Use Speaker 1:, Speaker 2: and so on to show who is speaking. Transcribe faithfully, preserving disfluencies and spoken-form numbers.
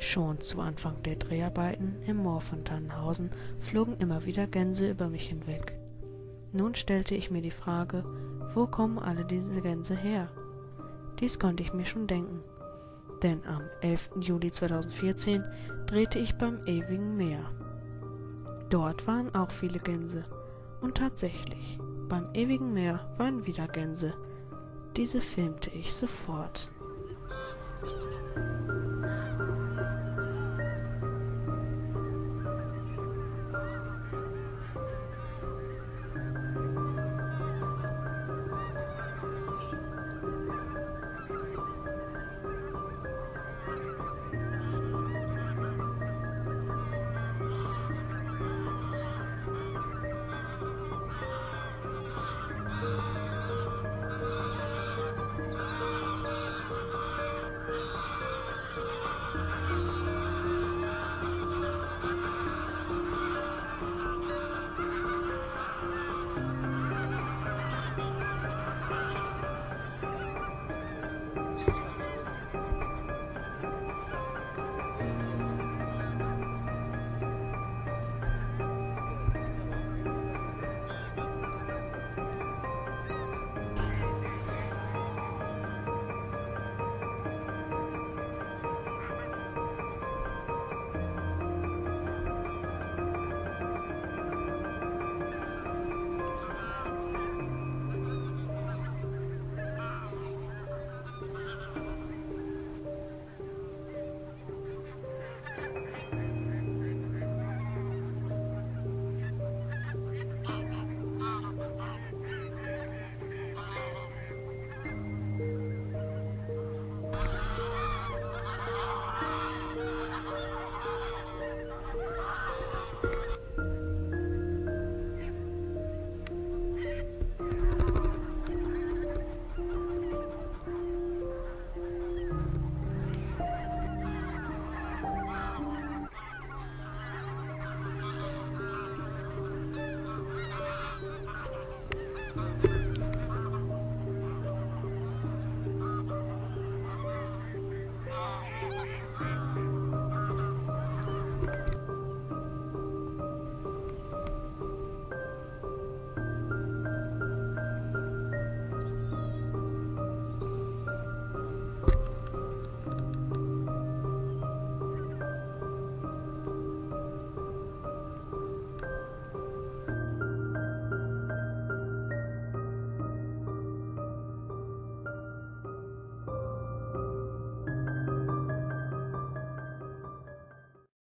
Speaker 1: Schon zu Anfang der Dreharbeiten im Moor von Tannenhausen flogen immer wieder Gänse über mich hinweg. Nun stellte ich mir die Frage, wo kommen alle diese Gänse her? Dies konnte ich mir schon denken, denn am elften Juli zweitausendvierzehn drehte ich beim Ewigen Meer. Dort waren auch viele Gänse. Und tatsächlich, beim Ewigen Meer waren wieder Gänse. Diese filmte ich sofort.